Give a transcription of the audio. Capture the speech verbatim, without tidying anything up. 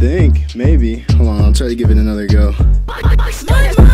think, maybe. Hold on, I'll try to give it another go.